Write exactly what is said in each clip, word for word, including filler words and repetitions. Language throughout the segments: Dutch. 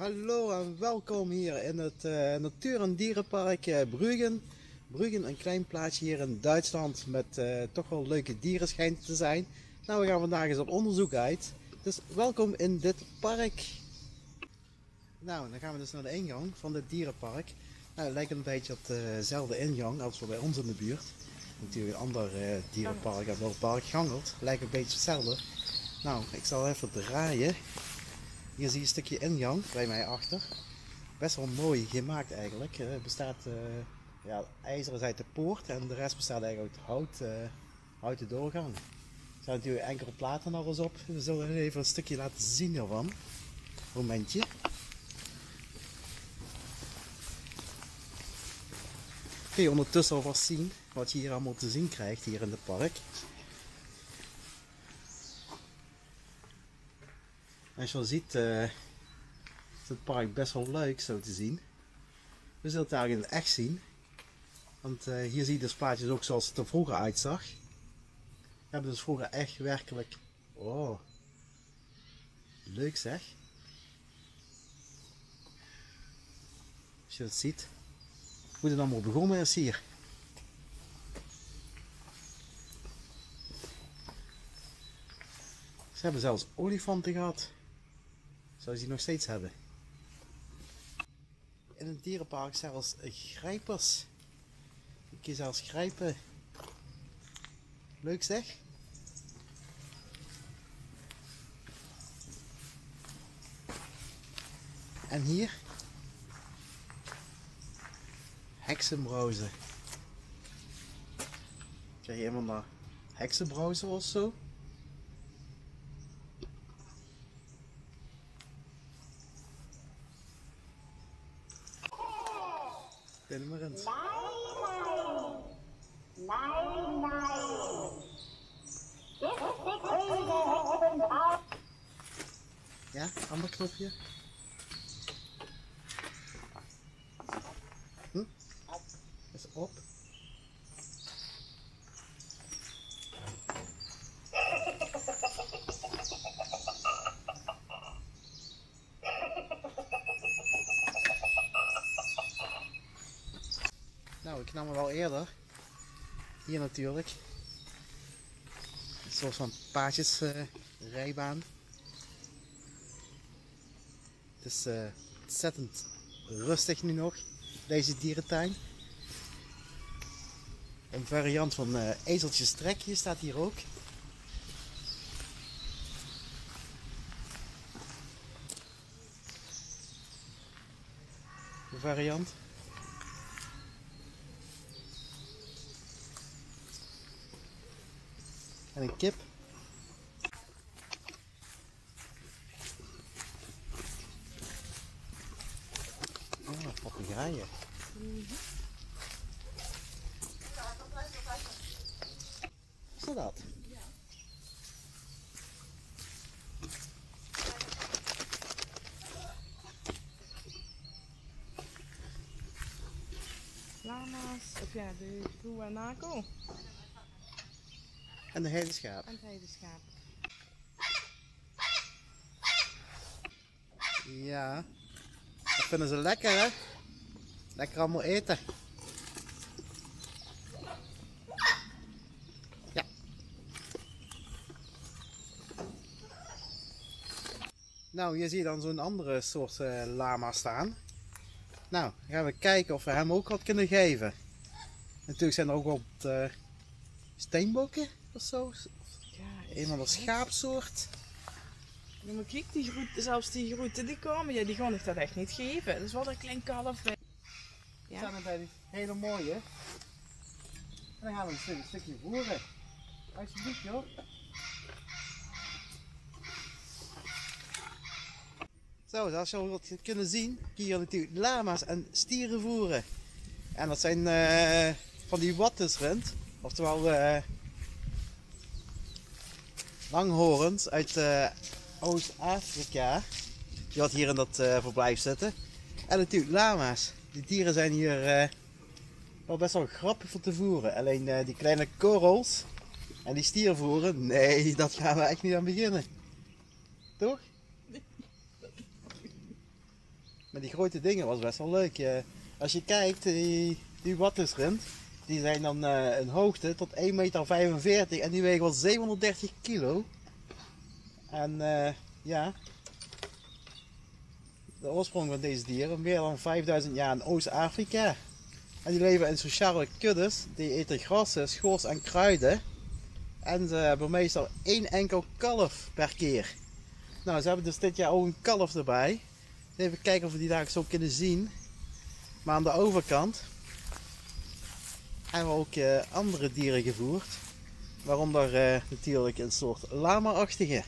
Hallo en welkom hier in het uh, Natuur- en Dierenpark uh, Bruggen. Bruggen, een klein plaatsje hier in Duitsland met uh, toch wel leuke dieren schijnt te zijn. Nou, we gaan vandaag eens op onderzoek uit. Dus welkom in dit park. Nou, dan gaan we dus naar de ingang van dit dierenpark. Nou, het lijkt een beetje op dezelfde ingang als bij ons in de buurt. Natuurlijk een ander uh, dierenpark en wel park Gangelt. Lijkt een beetje hetzelfde. Nou, ik zal even draaien. Hier zie je een stukje ingang bij mij achter. Best wel mooi gemaakt eigenlijk. Het bestaat, uh, ja, ijzer is uit de poort en de rest bestaat eigenlijk uit hout, uh, houten doorgang. Er zijn natuurlijk enkele platen nog eens op. We zullen even een stukje laten zien hiervan. Momentje. Kun je ondertussen alvast zien wat je hier allemaal te zien krijgt hier in het park. Als je al ziet, uh, is het park best wel leuk zo te zien. We zullen het eigenlijk in het echt zien. Want uh, hier zie je dus plaatjes ook zoals het er vroeger uitzag. We hebben dus vroeger echt werkelijk... Oh, leuk zeg. Als je het ziet. Hoe het allemaal begonnen is hier. Ze hebben zelfs olifanten gehad. Zou ze die nog steeds hebben. In het dierenpark zelfs grijpers. Je kunt zelfs grijpen. Leuk zeg. En hier. Heksenbrauzen. Krijg je helemaal naar heksenbrauzen of zo. Binnen maar eens. Nein, nein. Ja, ander knopje. Hm? Is op. Nou, ik nam hem wel eerder. Hier natuurlijk. Een soort van paardjesrijbaan. Het is uh, ontzettend rustig nu nog, deze dierentuin. Een variant van uh, ezeltjestrekje staat hier ook. Een variant. En een kip. Oh, papegaaien. Mm-hmm. Is dat dat? Ja. Lama's, of ja, de koe en nako. En de heideschaap. En het heideschaap. Ja, dat vinden ze lekker hè? Lekker allemaal eten. Ja. Nou, hier zie je dan zo'n andere soort uh, lama staan. Nou, dan gaan we kijken of we hem ook wat kunnen geven. Natuurlijk zijn er ook wel uh, steenbokken of zo. Ja, een van de schaapsoort. Ja, maar kijk, die groeten, zelfs die groeten die komen, ja, die gaan ik dat echt niet geven. Dat is wel een klein kalf. Ja. Ja. Staan er bij die hele mooie. En dan gaan we een, een stukje voeren. Alsjeblieft joh. Zo, zoals je al wat kunnen zien, kun je hier natuurlijk lama's en stieren voeren. En dat zijn uh, van die wattusrund, oftewel uh, langhorens uit uh, Oost-Afrika. Die wat hier in dat uh, verblijf zitten. En natuurlijk lama's. Die dieren zijn hier uh, wel best wel grappig voor te voeren. Alleen uh, die kleine korrels en die stiervoeren, nee, dat gaan we echt niet aan beginnen. Toch? Maar die grote dingen was best wel leuk. Uh, als je kijkt, die, die wattusrund, die zijn dan uh, een hoogte tot één meter vijfenveertig en die wegen wel zevenhonderddertig kilo. En uh, ja, de oorsprong van deze dieren, meer dan vijfduizend jaar in Oost-Afrika. En die leven in sociale kuddes, die eten grassen, schors en kruiden. En ze hebben meestal één enkel kalf per keer. Nou, ze hebben dus dit jaar ook een kalf erbij. Even kijken of we die daar zo kunnen zien. Maar aan de overkant hebben we ook uh, andere dieren gevoerd. Waaronder uh, natuurlijk een soort lama-achtige.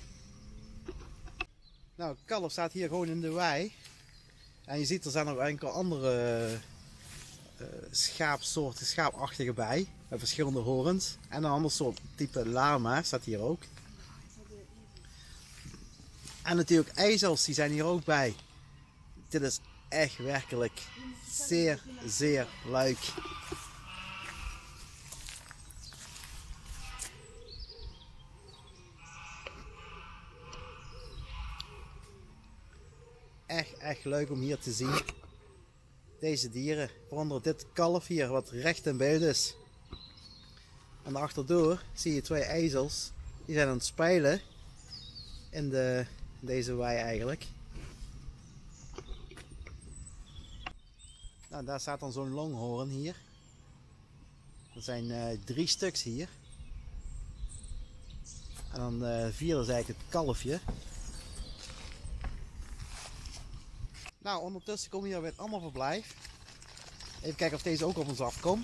Nou, het kalf staat hier gewoon in de wei. En je ziet er zijn nog enkele andere uh, schaapsoorten, schaapachtige bij. Met verschillende horens. En een ander soort type lama staat hier ook. En natuurlijk ijzels, die zijn hier ook bij. Dit is echt werkelijk zeer, zeer leuk. Echt, echt leuk om hier te zien. Deze dieren, waaronder dit kalf hier, wat recht in beeld is. En achterdoor zie je twee ijzels. Die zijn aan het spelen in de, deze wei eigenlijk. Nou, daar staat dan zo'n longhorn hier. Er zijn uh, drie stuks hier. En dan uh, vierde is eigenlijk het kalfje. Nou, ondertussen komen we hier bij het andere verblijf. Even kijken of deze ook op ons afkomt.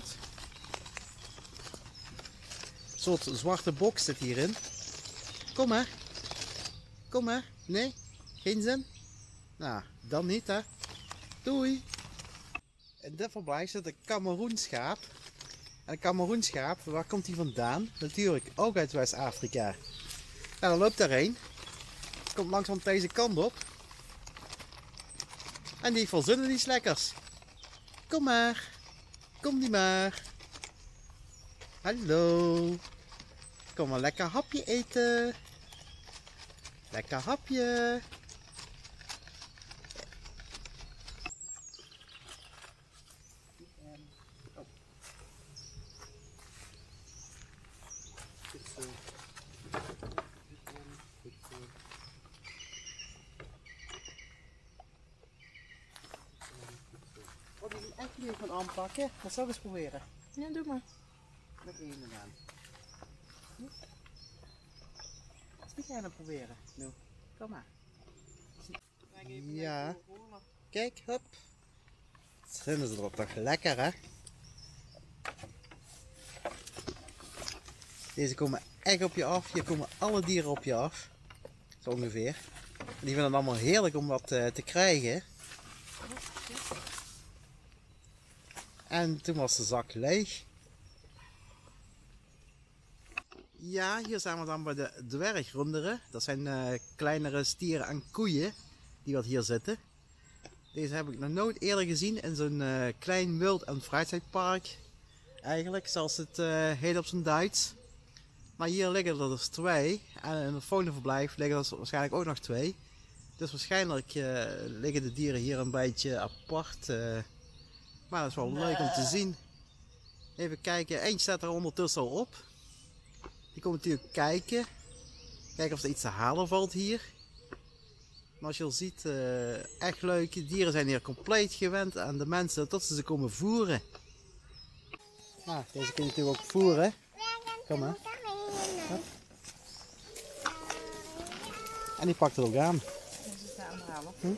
Een soort zwarte box zit hierin. Kom maar. Kom maar. Nee? Geen zin? Nou, dan niet hè. Doei. In dit verblijf zit een Kameroenschaap. En een Kameroenschaap, waar komt die vandaan? Natuurlijk ook uit West-Afrika. Nou, dan loopt daarheen. Komt langzaam deze kant op. En die verzinnen iets lekkers. Kom maar. Kom die maar. Hallo. Kom maar lekker hapje eten. Lekker hapje. Oh, die is echt leuk van aanpakken. Dat zou ik eens proberen. Ja, doe maar. Met één aan. Wat ga jij dan proberen? Nou, kom maar. Ja. Kijk, hop. Vinden ze erop toch lekker, hè? Deze komen echt op je af. Hier komen alle dieren op je af. Zo ongeveer. En die vinden het allemaal heerlijk om wat uh, te krijgen. En toen was de zak leeg. Ja, hier zijn we dan bij de dwergrunderen. Dat zijn uh, kleinere stieren en koeien die wat hier zitten. Deze heb ik nog nooit eerder gezien in zo'n uh, klein wild- en vrijheidspark. Eigenlijk, zoals het uh, heet op zijn Duits. Maar hier liggen er dus twee. En in het volgende verblijf liggen er waarschijnlijk ook nog twee. Dus waarschijnlijk uh, liggen de dieren hier een beetje apart. Uh, maar dat is wel leuk om te zien. Even kijken, eentje staat er ondertussen al op. Die komt natuurlijk kijken. Kijken of er iets te halen valt hier. Maar als je al ziet, uh, echt leuk. De dieren zijn hier compleet gewend aan de mensen tot ze ze komen voeren. Nou, deze kun je natuurlijk ook voeren. Kom maar. Hop. En die pakt het ook aan. Hm?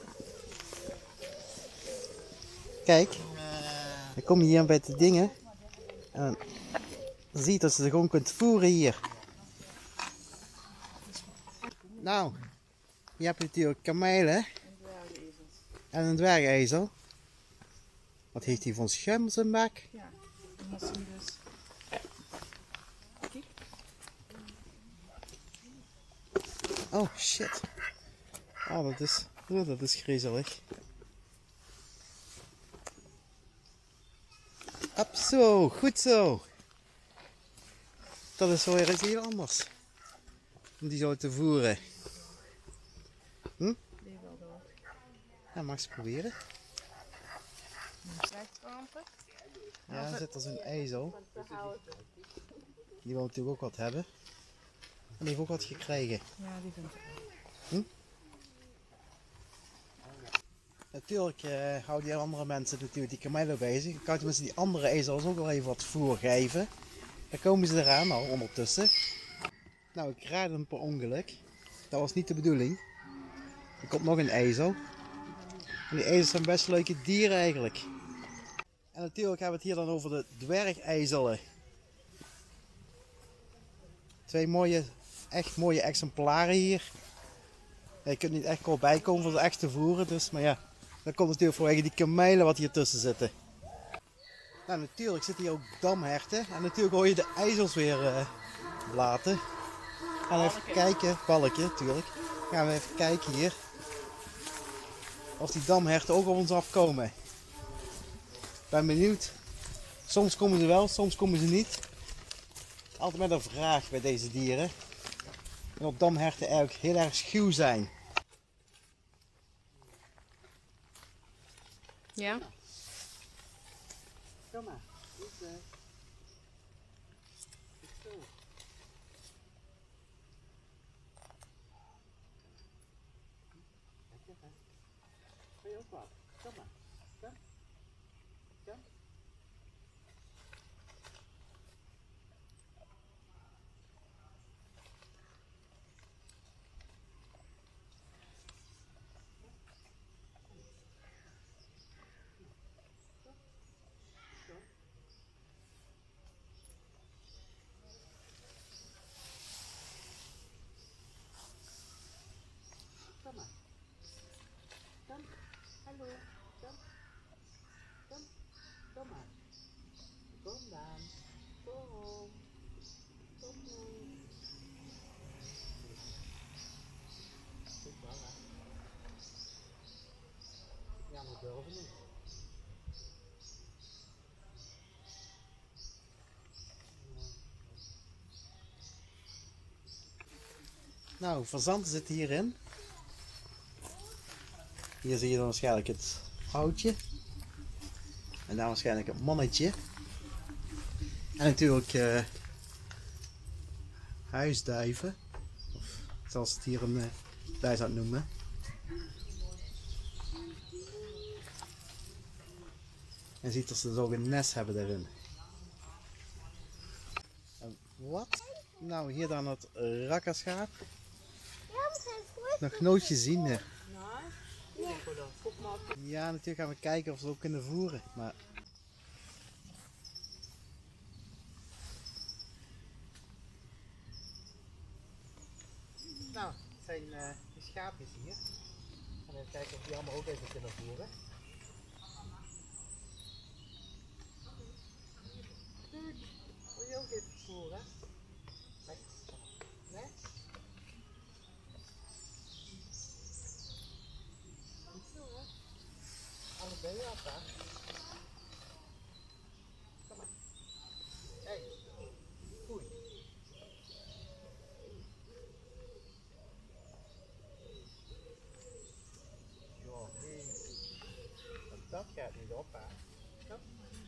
Kijk, dan kom je hier bij de dingen. En dan zie je dat ze ze gewoon kunt voeren hier. Nou, je hebt natuurlijk kamelen en een dwergezel. Wat heeft hij van schuim op zijn bek? Ja, dan moet hij dus. Kijk. Oh shit. Oh, dat is, oh, dat is griezelig. Hop, zo, goed zo. Dat is wel weer iets heel anders. Om die zo te voeren. Hm? Die wel door. Ja, mag eens proberen. Slecht krampen. Ja, er zit er zo'n ezel. Die wil natuurlijk ook wat hebben. En die heeft ook wat gekregen. Ja, die vind ik Hm? Natuurlijk uh, houden die andere mensen natuurlijk die kamelen bezig. Ik kan tenminste die andere ezels ook wel even wat voer geven. Daar komen ze eraan al ondertussen. Nou, ik raad hem per ongeluk. Dat was niet de bedoeling. Er komt nog een ezel. En die ezels zijn best leuke dieren eigenlijk. En natuurlijk hebben we het hier dan over de dwergezelen. Twee mooie, echt mooie exemplaren hier. Ja, je kunt niet echt wel bijkomen voor ze echt te voeren, dus, maar ja, dat komt natuurlijk vanwege die kamelen wat hier tussen zitten. Nou, natuurlijk zitten hier ook damherten en natuurlijk hoor je de ijzels weer uh, blaten. Gaan we even kijken, balkje natuurlijk. Gaan we even kijken hier of die damherten ook op ons afkomen. Ik ben benieuwd. Soms komen ze wel, soms komen ze niet. Altijd met een vraag bij deze dieren. En op damherten eigenlijk heel erg schuw zijn. Ja? Kom maar. Goed, uh... Goed zo. Lekker hè? Wil je ook wat? Kom maar. Kom. Kom. Kom maar. Kom. Hallo. Kom. Kom. Kom maar. Kom dan. Kom. Kom nu. Goed wel hè. Ja, maar durven niet. Nou, fazanten zitten hierin. Hier zie je dan waarschijnlijk het oudje. En daar waarschijnlijk het mannetje. En natuurlijk uh, huisduiven. Of zoals het hier een uh, duif aan het noemen. En je ziet dat ze dus ook een nest hebben daarin. En wat? Nou, hier dan het rakkerschaap. Nog nooit gezien. Hè. Ja, natuurlijk gaan we kijken of ze ook kunnen voeren. Maar... Nou, het zijn uh, de schaapjes hier. We gaan even kijken of die allemaal ook even kunnen voeren. Wil je ook even voeren? Nee? Goed zo hè? Allebei op hè? Kom maar. Kijk. Goed. Jo, nee. Dat gaat niet op hè? Kom.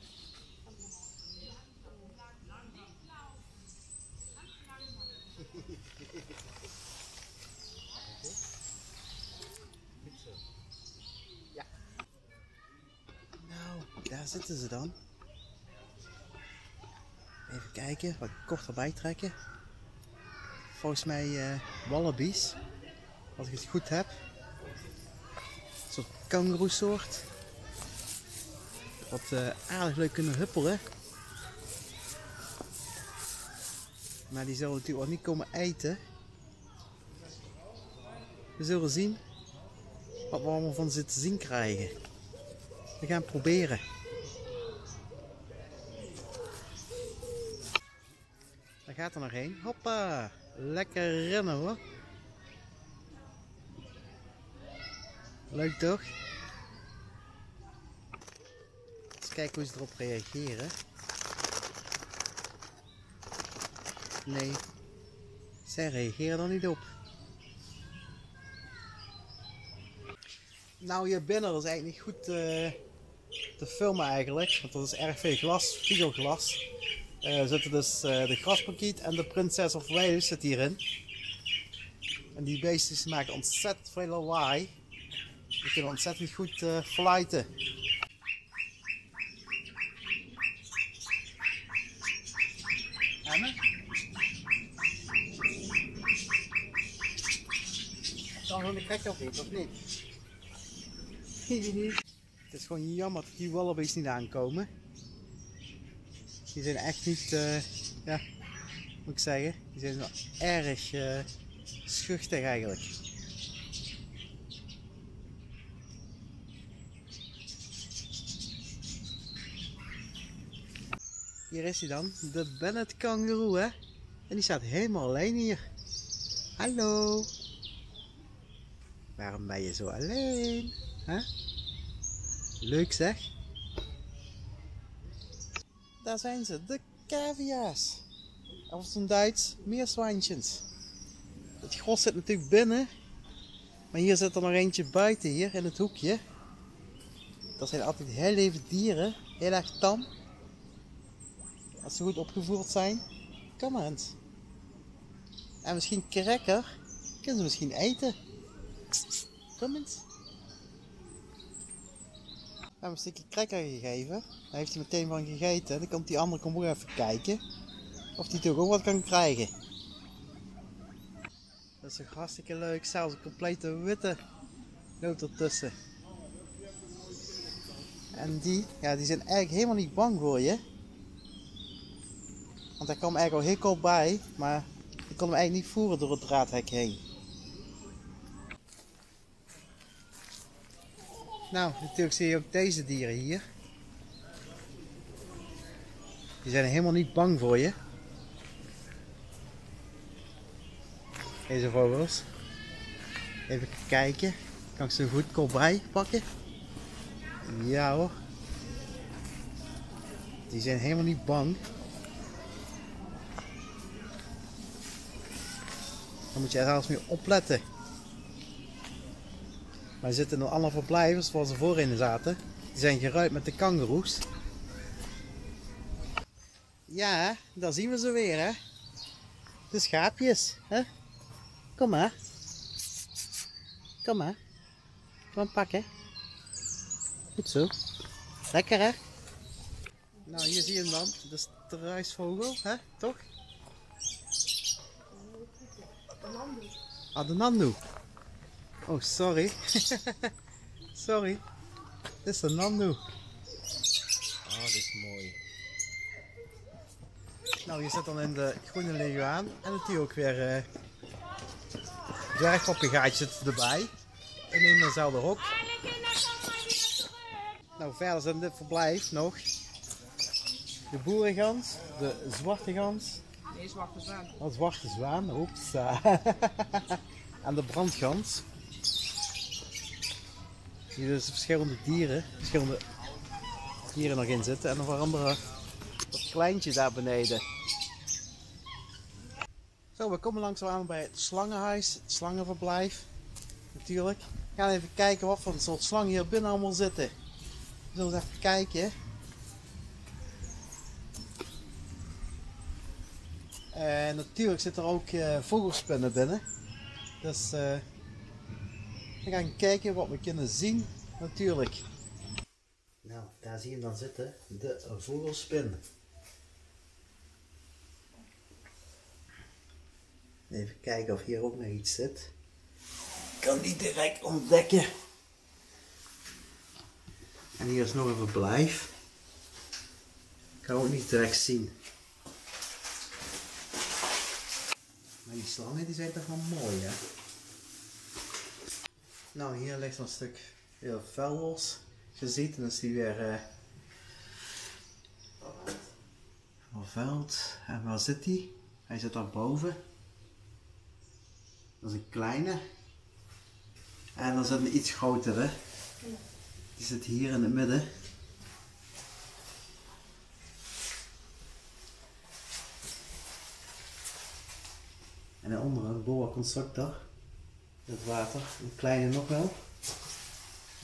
Goed zo. Ja. Nou, daar zitten ze dan. Even kijken, wat korter bijtrekken. Volgens mij uh, wallabies. Als ik het goed heb. Een soort kangoeroesoort. Wat uh, aardig leuk kunnen huppelen. Maar die zullen natuurlijk ook niet komen eten. We zullen zien wat we allemaal van ze te zien krijgen. We gaan het proberen. Daar gaat er nog heen. Hoppa! Lekker rennen hoor. Leuk toch? Eens kijken hoe ze erop reageren. Nee, zij reageren er niet op. Nou, hier binnen is eigenlijk niet goed uh, te filmen eigenlijk, want er is erg veel glas, spiegelglas. Uh, er zitten dus uh, de grasparkiet en de Princess of Wales zit hierin. En die beestjes maken ontzettend veel lawaai. Die kunnen ontzettend goed uh, fluiten. Emmen? Kan gewoon de krek of niet, of niet? Het is gewoon jammer dat die wallabies niet aankomen. Die zijn echt niet, uh, ja, moet ik zeggen, die zijn wel erg uh, schuchtig eigenlijk. Hier is hij dan, de Bennet kangoeroe, hè? En die staat helemaal alleen hier. Hallo! Waarom ben je zo alleen? Huh? Leuk zeg! Daar zijn ze, de cavia's. Of zijn Duits, meerzwijntjes. Het gros zit natuurlijk binnen. Maar hier zit er nog eentje buiten, hier in het hoekje. Dat zijn altijd heel lieve dieren, heel erg tam. Als ze goed opgevoerd zijn, kom maar eens. En misschien cracker, kunnen ze misschien eten. Kom eens. We hebben een stukje cracker gegeven. Daar heeft hij meteen van gegeten. Dan komt die andere kom ook even kijken. Of hij toch ook wat kan krijgen. Dat is toch hartstikke leuk. Zelfs een complete witte loopt ertussen. En die, ja, die zijn eigenlijk helemaal niet bang voor je. Want hij kwam eigenlijk al heel kort bij. Maar ik kon hem eigenlijk niet voeren door het draadhek heen. Nou, natuurlijk zie je ook deze dieren hier. Die zijn helemaal niet bang voor je. Deze vogels. Even kijken. Kan ik ze goed kopbij pakken? Ja hoor. Die zijn helemaal niet bang. Daar moet je er zelfs mee opletten. Maar ze zitten in een ander verblijf zoals ze voorin zaten. Die zijn geruid met de kangoeroes. Ja, daar zien we ze weer, hè. De schaapjes, hè. Kom maar. Kom maar. Kom maar pakken. Goed zo. Lekker, hè. Nou, hier zie je hem dan. De struisvogel, hè. Toch? Ah, de nandu. Oh, sorry. Sorry. Dit is een nandu. Oh, dit is mooi. Nou, je zit dan in de groene leguaan. En natuurlijk ook weer uh, dwergpapegaatjes zitten erbij. En in dezelfde hok. Nou, verder zit in dit verblijf nog de boerengans, de zwarte gans. Nee, zwarte zwaan. Oh, zwarte zwaan, oeps. En de brandgans. Hier dus verschillende dieren, verschillende dieren nog in zitten. En nog een andere, dat kleintje daar beneden. Zo, we komen langzaamaan bij het slangenhuis, het slangenverblijf. Natuurlijk. We gaan even kijken wat voor een soort slangen hier binnen allemaal zitten. We zullen eens even kijken. En natuurlijk zitten er ook uh, vogelspinnen binnen. Dus uh, we gaan kijken wat we kunnen zien, natuurlijk. Nou, daar zie je hem dan zitten, de vogelspin. Even kijken of hier ook nog iets zit. Ik kan die direct ontdekken. En hier is nog een verblijf. Ik kan ook niet direct zien. Maar die slangen die zijn toch wel mooi, hè? Nou, hier ligt een stuk heel vel los. Je ziet, dan is die weer uh, vervuild. En waar zit die? Hij zit daar boven. Dat is een kleine. En dan zit een iets grotere. Die zit hier in het midden. En daaronder een boa constrictor. Het water, een kleine nog wel.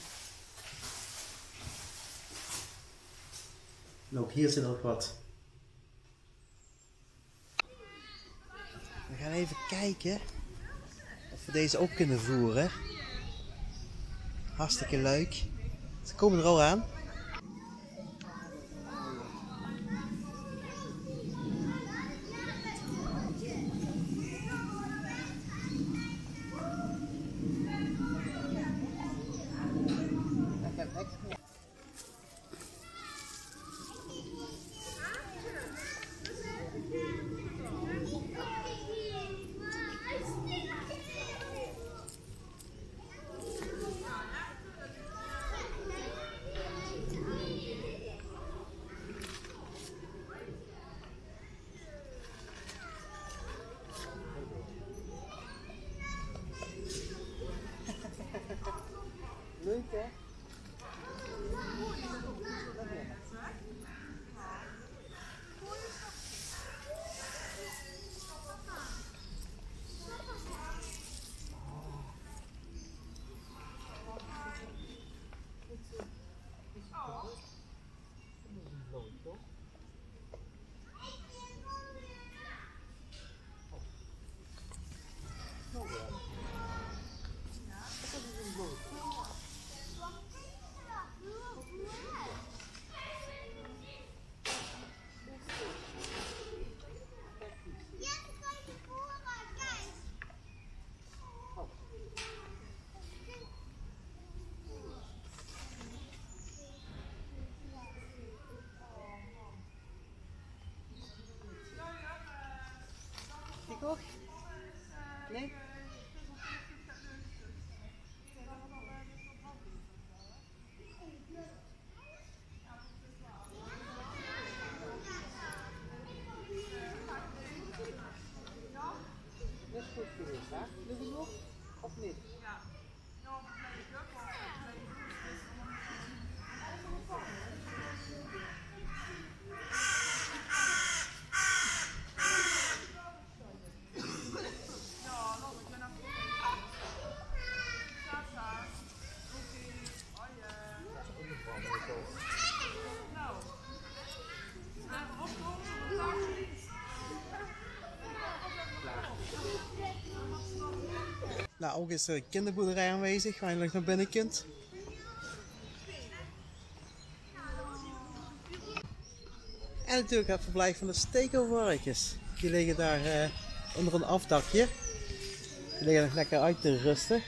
En ook hier zit nog wat. We gaan even kijken of we deze op kunnen voeren. Hartstikke leuk. Ze komen er al aan. Leuk hè? Toch? Nee? Dat is goed geweest, hè? Doe je nog? Of niet? Nou, ook is er een kinderboerderij aanwezig waar je nog naar binnen kunt. En natuurlijk het verblijf van de stekelvarkens. Die liggen daar uh, onder een afdakje. Die liggen nog lekker uit te rusten.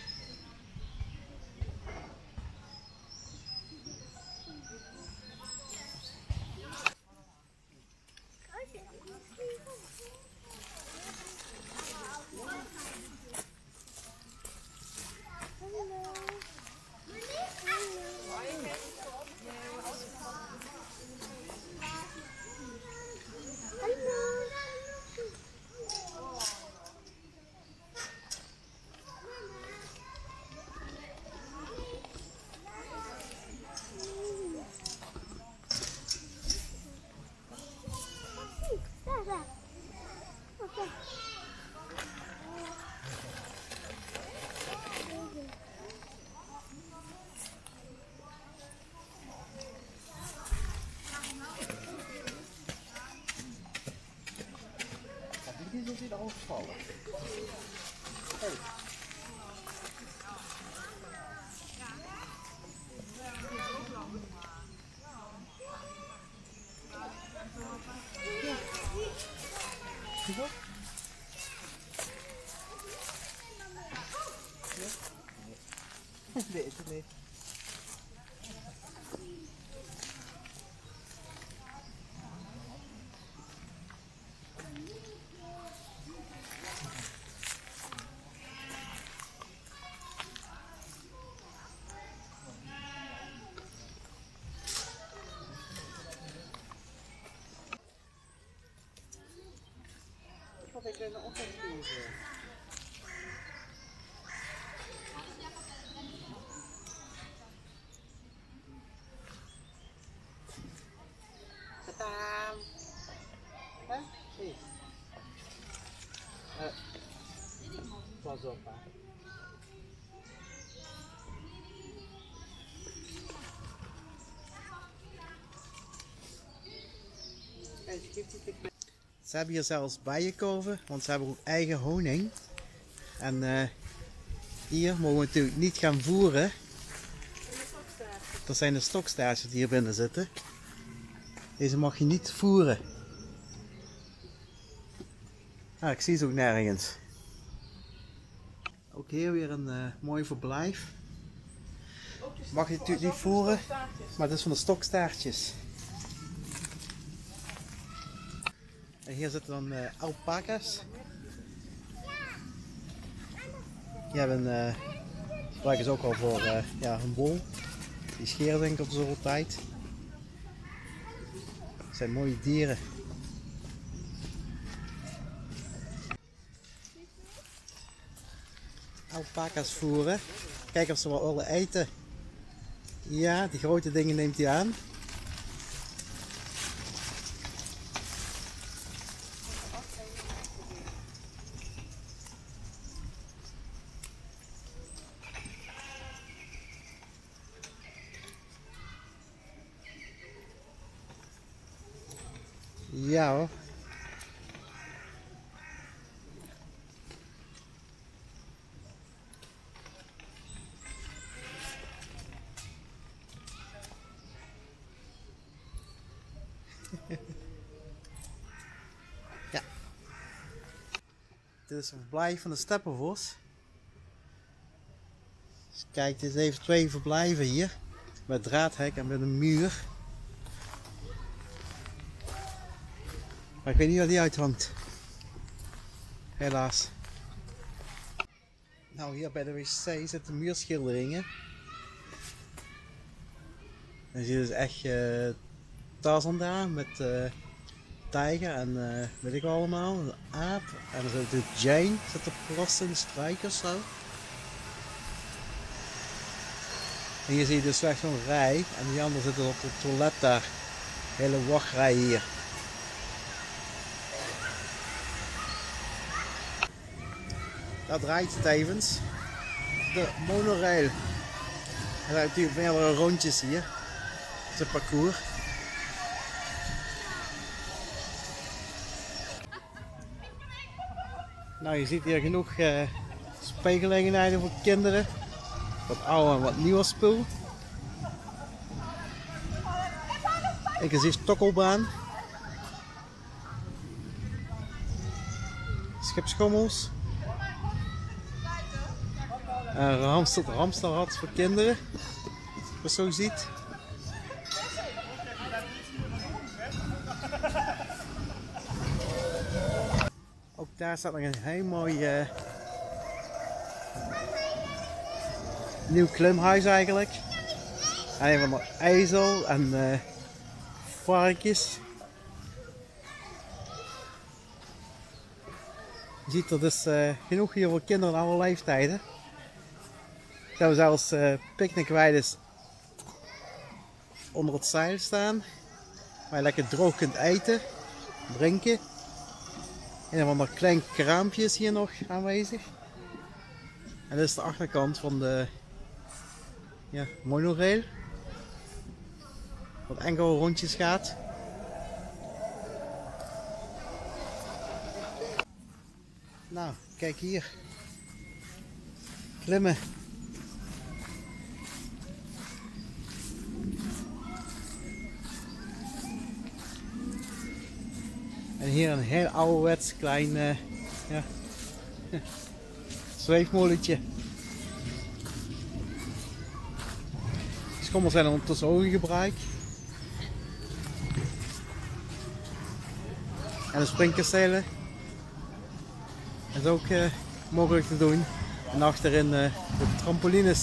Die is in de hoofd vallen. Hey. Zie je? Nee, is het niet. Wat ik in de ochtend doe. Tadaa! Hè? Hey. Uh, pas op, hè. Ze hebben hier zelfs bijenkorven, want ze hebben ook eigen honing. En uh, hier mogen we natuurlijk niet gaan voeren. Dat zijn de stokstaartjes die hier binnen zitten. Deze mag je niet voeren. Ah, ik zie ze ook nergens. Ook hier weer een uh, mooi verblijf. Mag je natuurlijk niet voeren, maar dat is van de stokstaartjes. En hier zitten dan uh, alpaca's. Die hebben, uh, gebruiken ze ook al voor uh, ja, een bol. Die scheren denk ik op zoveel tijd. Dat zijn mooie dieren. Alpaca's voeren. Kijken of ze wat willen eten. Ja, die grote dingen neemt hij aan. Ja hoor. Ja. Dit is een verblijf van de steppenvos. Dus kijk, dit is even twee verblijven hier. Met draadhek en met een muur. Maar ik weet niet waar die uithangt. Helaas. Nou, hier bij de wc zitten muurschilderingen. En zie je dus echt uh, Tarzan daar met uh, tijger en uh, weet ik wel allemaal, een aap. En dan zit de Jane, zit op plassen in de struik of zo. En hier zie je dus weg zo'n rij en die anderen zitten op het toilet daar. Hele wachtrij hier. Daar draait het tevens. De monorail. Er zijn natuurlijk meerdere rondjes hier. Het is een parcours. Nou, je ziet hier genoeg uh, speelgelegenheden voor kinderen. Wat oude en wat nieuwe spul. Inclusief tokkelbaan. Schipschommels. Een Ramstel, Ramstelrad voor kinderen, als je het zo ziet. Ook daar staat nog een heel mooi uh, nieuw klimhuis eigenlijk. En van de ijzel en uh, varkens. Je ziet er dus uh, genoeg hier voor kinderen in alle leeftijden. We hebben zelfs uh, picknickweiden onder het zeil staan. Waar je lekker droog kunt eten, drinken. Een van de kleine kraampjes hier nog aanwezig. En dit is de achterkant van de ja, monorail. Wat enkel rondjes gaat. Nou, kijk hier. Klimmen. En hier een heel ouderwets klein uh, ja, zweefmolentje. De schommels zijn ondertussen ook in gebruik. En de springkastelen. Dat is ook uh, mogelijk te doen. En achterin uh, de trampolines.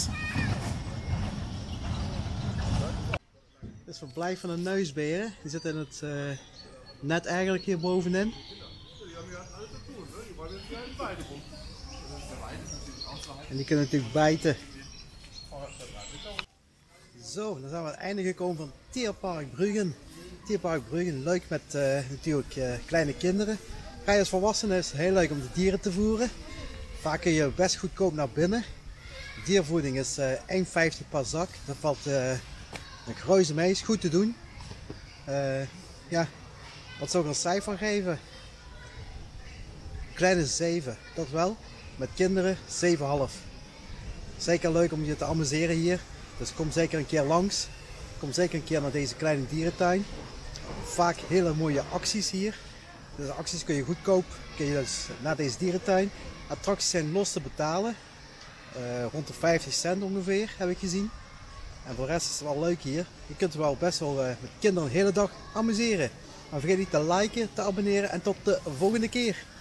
Dit is het verblijf van de neusberen. Die zitten in het uh, net eigenlijk hier bovenin. En die kunnen natuurlijk bijten. Zo, dan zijn we aan het einde gekomen van Tierpark Bruggen. Tierpark Bruggen, leuk met uh, natuurlijk uh, kleine kinderen. Ga je als volwassene is heel leuk om de dieren te voeren. Vaak kun je best goedkoop naar binnen. Diervoeding is uh, één vijftig per zak. Dat valt uh, een grote mee, is goed te doen. Uh, ja, Wat zou ik een cijfer geven? Kleine zeven, dat wel. Met kinderen zeven komma vijf. Zeker leuk om je te amuseren hier. Dus kom zeker een keer langs. Kom zeker een keer naar deze kleine dierentuin. Vaak hele mooie acties hier. Deze acties kun je goedkoop kun je dus naar deze dierentuin. Attracties zijn los te betalen. Uh, rond de vijftig cent ongeveer heb ik gezien. En voor de rest is het wel leuk hier. Je kunt er wel best wel uh, met kinderen een hele dag amuseren. Maar vergeet niet te liken, te abonneren en tot de volgende keer.